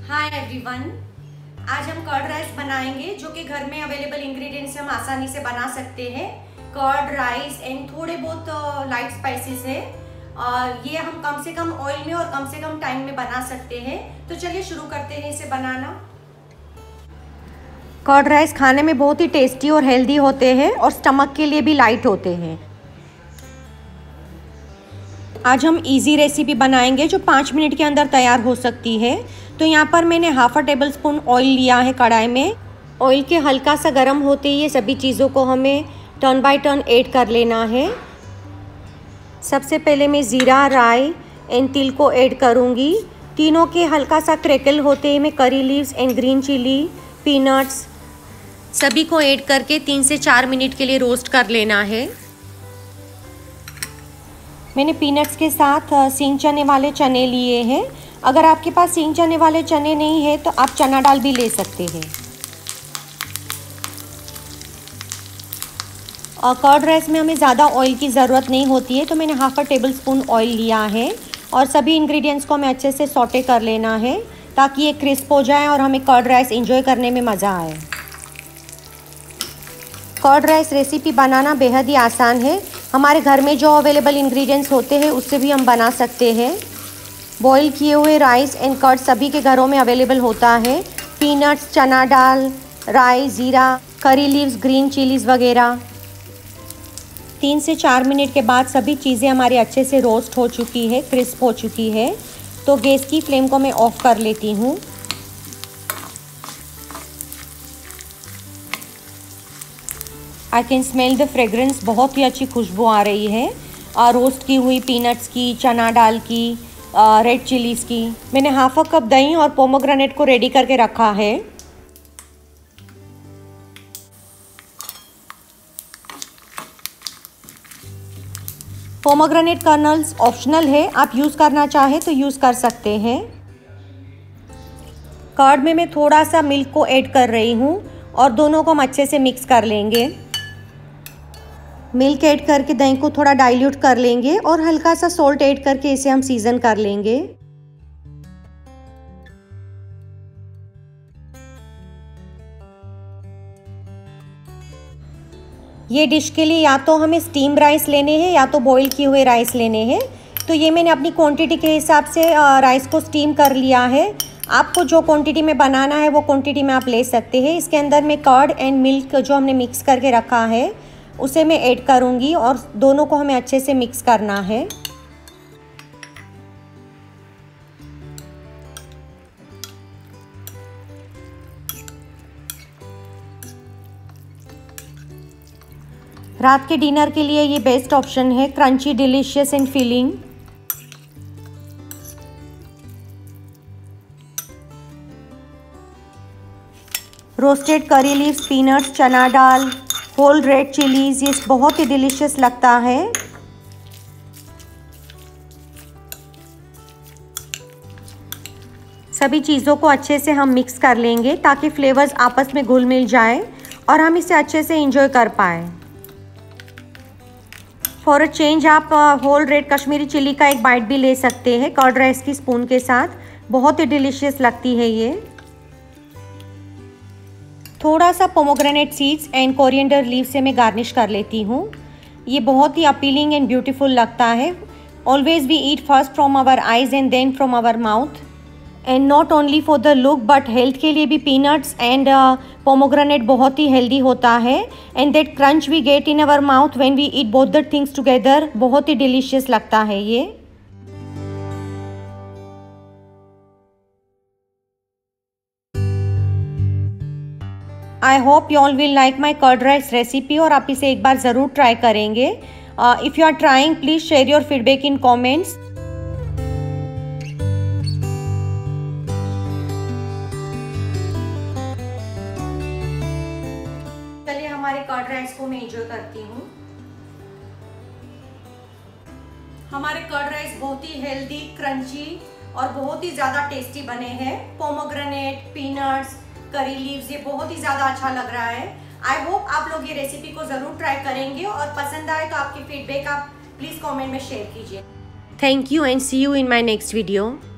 Hi everyone, आज हम curd rice बनाएंगे जो कि घर में अवेलेबल इंग्रेडिएंट्स से हम आसानी से बना सकते हैं। कर्ड राइस एंड थोड़े बहुत लाइट स्पाइसेस है और ये हम कम से कम ऑयल में और कम से कम टाइम में बना सकते हैं। तो चलिए शुरू करते हैं इसे बनाना। कर्ड राइस खाने में बहुत ही टेस्टी और हेल्दी होते हैं और स्टमक के लिए भी लाइट होते हैं। आज हम इजी रेसिपी बनाएंगे जो 5 मिनट के अंदर तैयार हो सकती है। तो यहाँ पर मैंने ½ टेबल स्पून ऑयल लिया है कढ़ाई में। ऑयल के हल्का सा गर्म होते ही ये सभी चीज़ों को हमें टर्न बाय टर्न ऐड कर लेना है। सबसे पहले मैं ज़ीरा, राई एंड तिल को ऐड करूँगी। तीनों के हल्का सा क्रैकल होते ही मैं curry leaves and green chilli, peanuts सभी को ऐड करके 3 से 4 मिनट के लिए रोस्ट कर लेना है। मैंने पीनट्स के साथ सींग चने वाले चने लिए हैं। अगर आपके पास सींग चने वाले चने नहीं है तो आप चना दाल भी ले सकते हैं। और कर्ड राइस में हमें ज़्यादा ऑयल की ज़रूरत नहीं होती है, तो मैंने ½ टेबल स्पून ऑयल लिया है और सभी इंग्रेडिएंट्स को हमें अच्छे से सौटे कर लेना है ताकि ये क्रिस्प हो जाए और हमें कर्ड राइस एंजॉय करने में मज़ा आए। कर्ड राइस रेसिपी बनाना बेहद ही आसान है। हमारे घर में जो अवेलेबल इंग्रेडिएंट्स होते हैं उससे भी हम बना सकते हैं। बॉईल किए हुए राइस एंड कर्ड सभी के घरों में अवेलेबल होता है। पीनट्स, चना दाल, राई, ज़ीरा, करी लीव्स, ग्रीन चिलीज़ वगैरह। 3 से 4 मिनट के बाद सभी चीज़ें हमारी अच्छे से रोस्ट हो चुकी है, क्रिस्प हो चुकी है। तो गैस की फ्लेम को मैं ऑफ़ कर लेती हूँ। I can smell the fragrance, बहुत ही अच्छी खुशबू आ रही है रोस्ट की हुई पीनट्स की, चना दाल की, रेड चिलीज़ की। मैंने ½ कप दही और पोमोग्रेनेट को रेडी करके रखा है। पोमोग्रेनेट कर्नल्स ऑप्शनल है, आप यूज़ करना चाहें तो यूज़ कर सकते हैं। कर्ड में मैं थोड़ा सा मिल्क को ऐड कर रही हूँ और दोनों को हम अच्छे से मिक्स कर लेंगे। मिल्क ऐड करके दही को थोड़ा डाइल्यूट कर लेंगे और हल्का सा सॉल्ट ऐड करके इसे हम सीजन कर लेंगे। ये डिश के लिए या तो हमें स्टीम राइस लेने हैं या तो बॉईल किए हुए राइस लेने हैं। तो ये मैंने अपनी क्वांटिटी के हिसाब से राइस को स्टीम कर लिया है। आपको जो क्वांटिटी में बनाना है वो क्वांटिटी में आप ले सकते हैं। इसके अंदर मैं कर्ड एंड मिल्क जो हमने मिक्स करके रखा है उसे मैं ऐड करूंगी और दोनों को हमें अच्छे से मिक्स करना है। रात के डिनर के लिए ये बेस्ट ऑप्शन है, crunchy, delicious and filling. Roasted curry leaves, peanuts, chana dal, whole red chillies, ये बहुत ही डिलीशियस लगता है। सभी चीज़ों को अच्छे से हम मिक्स कर लेंगे ताकि फ्लेवर्स आपस में घुल मिल जाए और हम इसे अच्छे से एंजॉय कर पाए। फॉर अ चेंज आप होल रेड कश्मीरी चिली का एक बाइट भी ले सकते हैं कर्ड राइस की स्पून के साथ, बहुत ही डिलीशियस लगती है ये। थोड़ा सा pomegranate seeds and coriander leaf से मैं गार्निश कर लेती हूँ। ये बहुत ही अपीलिंग एंड ब्यूटीफुल लगता है। Always we eat first from our eyes and then from our mouth. And not only for the look but health के लिए भी पीनट्स एंड पोमोग्रेनेट बहुत ही हेल्दी होता है। And that crunch we get in our mouth when we eat both the things together, बहुत ही delicious लगता है ये। I hope you all will like my curd rice recipe और आप इसे एक बार ज़रूर ट्राई करेंगे। If you are trying please share your feedback in comments. चलिए हमारे कर्ड राइस को मैं एंजॉय करती हूँ। हमारे कर्ड राइस बहुत ही हेल्दी, क्रंची और बहुत ही ज़्यादा टेस्टी बने हैं। पोमोग्रेनेट, पीनट्स, करी लीव्स, ये बहुत ही ज़्यादा अच्छा लग रहा है। आई होप आप लोग ये रेसिपी को ज़रूर ट्राई करेंगे और पसंद आए तो आपके फीडबैक आप प्लीज़ कमेंट में शेयर कीजिए। Thank you and see you in my next video.